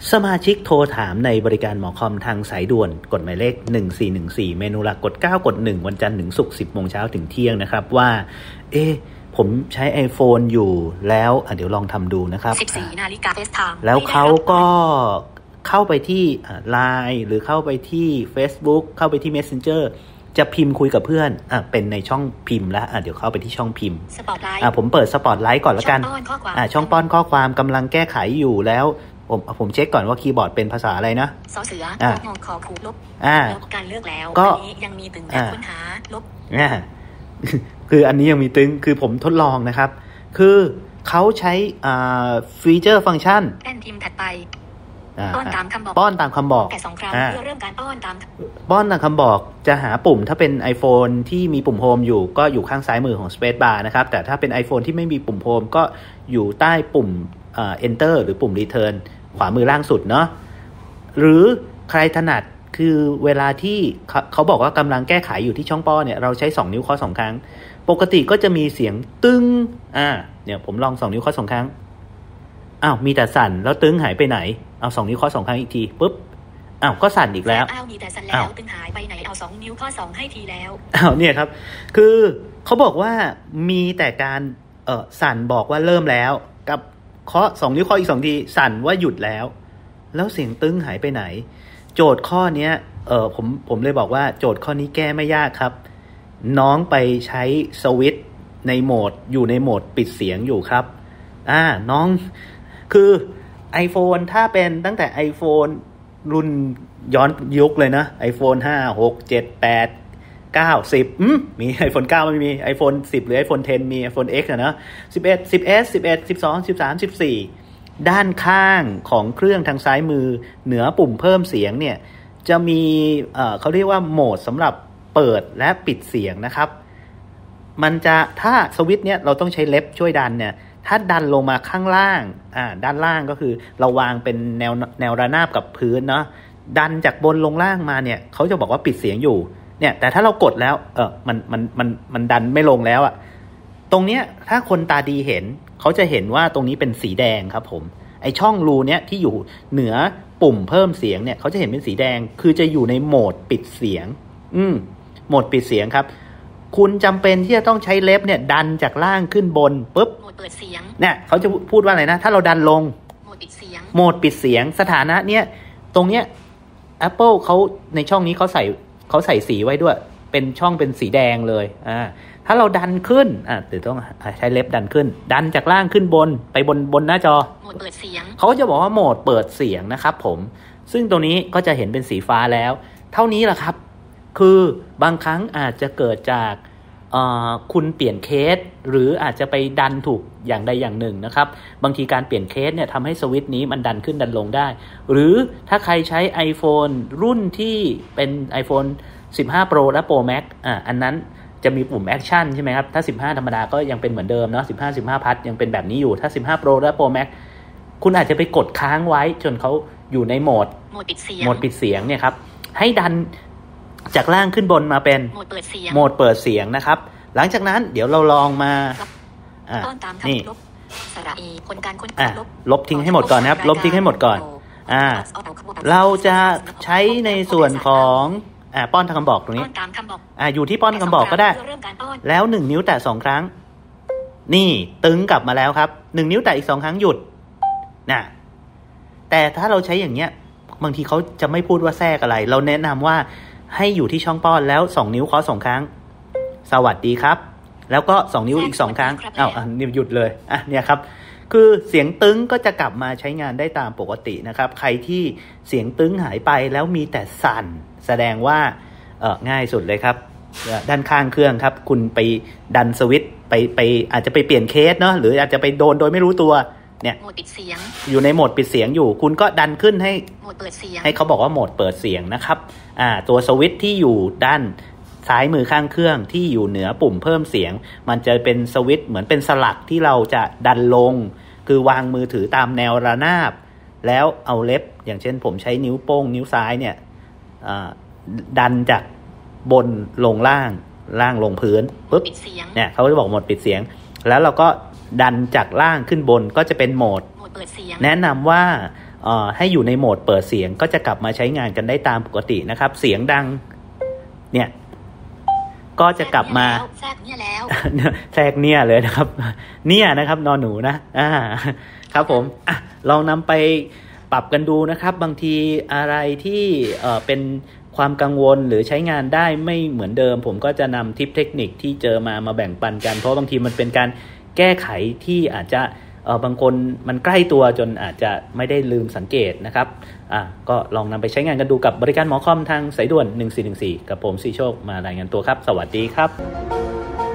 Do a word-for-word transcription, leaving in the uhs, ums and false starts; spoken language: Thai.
สมาชิกโทรถามในบริการหมอคอมทางสายด่วนกดหมายเลขหนึ่งสี่หนึ่งสี่เมนูหลักกดเก้ากดหนึ่งวันจันทร์ถึงศุกร์ สิบโมงเช้าถึงเที่ยงนะครับว่าเอ๊ะผมใช้ iPhone อยู่แล้วอ่ะเดี๋ยวลองทำดูนะครับสิบสี่นาฬิกา FaceTime แล้วเขาก็เข้าไปที่ ไลน์ หรือเข้าไปที่ Facebook เข้าไปที่ Messenger จะพิมพ์คุยกับเพื่อนอ่ะเป็นในช่องพิมพ์แล้วอ่ะเดี๋ยวเข้าไปที่ช่องพิมพ์ Spotlight อ่ะผมเปิด Spotlight ก่อนแล้วกันอ่ะช่องป้อนข้อความกำลังแก้ไขอยู่แล้วผมผมเช็คก่อนว่าคีย์บอร์ดเป็นภาษาอะไรนะสอเสืออ่ะงอขอผูลบอ่าแล้วการเลือกแล้วก็อันนี้ยังมีตึงแบบค้นหาลบอ่า คืออันนี้ยังมีตึงคือผมทดลองนะครับคือเขาใช้อ่าฟีเจอร์ฟังก์ชันแป้นพิมพ์ถัดไปอ่าป้อนตามคำบอกป้อนตามคำบอกแค่สองครั้งอ่าเพื่อเริ่มการป้อนตามป้อนตามคำบอกจะหาปุ่มถ้าเป็น iPhone ที่มีปุ่มโฮมอยู่ก็อยู่ข้างซ้ายมือของ Space Bar นะครับแต่ถ้าเป็น iPhone ที่ไม่มีปุ่มโฮมก็อยู่ใต้ปุ่มอ่า Enter หรือปุ่ม Return ขวามือล่างสุดเนาะหรือใครถนัดคือเวลาที่เขาบอกว่ากำลังแก้ไขอยู่ที่ช่องป้อนเนี่ยเราใช้สองนิ้วเคาะสองครั้งปกติก็จะมีเสียงตึ้งอ่าเนี่ยผมลองสองนิ้วเคาะสองครั้งอ้าวมีแต่สั่นแล้วตึ้งหายไปไหนเอาสองนิ้วเคาะสองครั้งอีกทีปุ๊บอ้าวก็สั่นอีกแล้วอ้าวมีแต่สั่นแล้วตึ้งหายไปไหนเอาสองนิ้วเคาะสองให้ทีแล้วอ้าวเนี่ยครับคือเขาบอกว่ามีแต่การเออสั่นบอกว่าเริ่มแล้วกับเคาะสองนิ้วเคาะอีกสองทีสั่นว่าหยุดแล้วแล้วเสียงตึ้งหายไปไหนโจทย์ข้อเนี้ยเออผมผมเลยบอกว่าโจทย์ข้อนี้แก้ไม่ยากครับน้องไปใช้สวิตช์ในโหมดอยู่ในโหมดปิดเสียงอยู่ครับอ่าน้องคือ iPhone ถ้าเป็นตั้งแต่ iPhone รุ่นย้อนยุคเลยนะ iPhone ห้า หก เจ็ด แปด เก้า สิบอืมมี iPhone เก้าไม่มี iPhone สิบหรือ iPhone สิบมี iPhone X อ่ะนะสิบเอ็ด สิบเอส สิบเอ็ด สิบสอง สิบสาม สิบสี่ด้านข้างของเครื่องทางซ้ายมือเหนือปุ่มเพิ่มเสียงเนี่ยจะมีเอ่อเขาเรียกว่าโหมดสำหรับเปิดและปิดเสียงนะครับมันจะถ้าสวิตช์เนี่ยเราต้องใช้เล็บช่วยดันเนี่ยถ้าดันลงมาข้างล่างอ่าด้านล่างก็คือเราวางเป็นแนวแนวระนาบกับพื้นเนาะดันจากบนลงล่างมาเนี่ยเขาจะบอกว่าปิดเสียงอยู่เนี่ยแต่ถ้าเรากดแล้วเออมันมันมันมันดันไม่ลงแล้วอะตรงเนี้ยถ้าคนตาดีเห็นเขาจะเห็นว่าตรงนี้เป็นสีแดงครับผมไอช่องรูเนี้ยที่อยู่เหนือปุ่มเพิ่มเสียงเนี่ยเขาจะเห็นเป็นสีแดงคือจะอยู่ในโหมดปิดเสียงอืมโหมดปิดเสียงครับคุณจำเป็นที่จะต้องใช้เล็บเนี่ยดันจากล่างขึ้นบนปุ๊บโหมดเปิดเสียงเนี่ยเขาจะพูดว่าอะไรนะถ้าเราดันลงโหมดปิดเสียงโหมดปิดเสียงสถานะเนี่ยตรงเนี้ย Apple เขาในช่องนี้เขาใส่เขาใส่สีไว้ด้วยเป็นช่องเป็นสีแดงเลยอ่าถ้าเราดันขึ้นอ่ะเดี๋ยวต้องใช้เล็บดันขึ้นดันจากล่างขึ้นบนไปบนบนหน้าจอโหมดเปิดเสียงเขาจะบอกว่าโหมดเปิดเสียงนะครับผมซึ่งตรงนี้ก็จะเห็นเป็นสีฟ้าแล้วเท่านี้แหละครับคือบางครั้งอาจจะเกิดจากคุณเปลี่ยนเคสหรืออาจจะไปดันถูกอย่างใดอย่างหนึ่งนะครับบางทีการเปลี่ยนเคสเนี่ยทำให้สวิตช์นี้มันดันขึ้นดันลงได้หรือถ้าใครใช้ iPhone รุ่นที่เป็น iPhone สิบห้า Pro และ Pro Max อ่ะอันนั้นจะมีปุ่ม Action ใช่ไหมครับถ้าสิบห้าธรรมดาก็ยังเป็นเหมือนเดิมเนาะสิบห้า สิบห้า Plus ยังเป็นแบบนี้อยู่ถ้าสิบห้า Pro และ Pro Max คุณอาจจะไปกดค้างไว้จนเขาอยู่ในโหมดโหมดปิดเสียงโหมดปิดเสียงเนี่ยครับให้ดันจากล่างขึ้นบนมาเป็นโหมดเปิดเสียงโหมดเปิดเสียงนะครับหลังจากนั้นเดี๋ยวเราลองมาอ่านี่ลบสระอีคนการค้นลบลบทิ้งให้หมดก่อนนะครับลบทิ้งให้หมดก่อนอ่าเราจะใช้ในส่วนของอ่าป้อนทางคำบอกตรงนี้อ่าอยู่ที่ป้อนทางคำบอกก็ได้แล้วหนึ่งนิ้วแตะสองครั้งนี่ตึงกลับมาแล้วครับหนึ่งนิ้วแตะอีกสองครั้งหยุดน่ะแต่ถ้าเราใช้อย่างเงี้ยบางทีเขาจะไม่พูดว่าแทรกอะไรเราแนะนำว่าให้อยู่ที่ช่องป้อนแล้วสองนิ้วเคาะสองครั้งสวัสดีครับแล้วก็สองนิ้วอีกสองครั้งอ้าวอ่ะนี่หยุดเลยอ่ะเนี่ยครับคือเสียงตึงก็จะกลับมาใช้งานได้ตามปกตินะครับใครที่เสียงตึงหายไปแล้วมีแต่สั่นแสดงว่าเอ่อง่ายสุดเลยครับด้านข้างเครื่องครับคุณไปดันสวิตช์ไปไปอาจจะไปเปลี่ยนเคสเนาะหรืออาจจะไปโดนโดยไม่รู้ตัวเนี่ยโหมดปิดเสียงอยู่ในโหมดปิดเสียงอยู่คุณก็ดันขึ้นให้โหมดเปิดเสียงให้เขาบอกว่าโหมดเปิดเสียงนะครับอ่าตัวสวิตช์ที่อยู่ด้านซ้ายมือข้างเครื่องที่อยู่เหนือปุ่มเพิ่มเสียงมันจะเป็นสวิตช์เหมือนเป็นสลักที่เราจะดันลงคือวางมือถือตามแนวระนาบแล้วเอาเล็บอย่างเช่นผมใช้นิ้วโป้งนิ้วซ้ายเนี่ยดันจากบนลงล่างล่างลงพื้นปุ๊บเนี่ยเขาจะบอกโหมดปิดเสียงแล้วเราก็ดันจากล่างขึ้นบนก็จะเป็นโหมดเปิดเสียงแนะนำว่าเอ่อให้อยู่ในโหมดเปิดเสียงก็จะกลับมาใช้งานกันได้ตามปกตินะครับเสียงดังเนี่ยก็จะกลับมาแทรกเนี่ยแล้วแทรกเนี่ยเลยนะครับเนี่ยนะครับนอนหนูนะอ่าครับผมอ่ะลองนำไปปรับกันดูนะครับบางทีอะไรที่เอ่อเป็นความกังวลหรือใช้งานได้ไม่เหมือนเดิมผมก็จะนำทิปเทคนิคที่เจอมามาแบ่งปันกันเพราะบางทีมันเป็นการแก้ไขที่อาจจะเออบางคนมันใกล้ตัวจนอาจจะไม่ได้ลืมสังเกตนะครับอ่ะก็ลองนำไปใช้งานกันดูกับบริการหมอคอมทางสายด่วนหนึ่งสี่หนึ่งสี่กับผมสีโชคมารายงานตัวครับสวัสดีครับ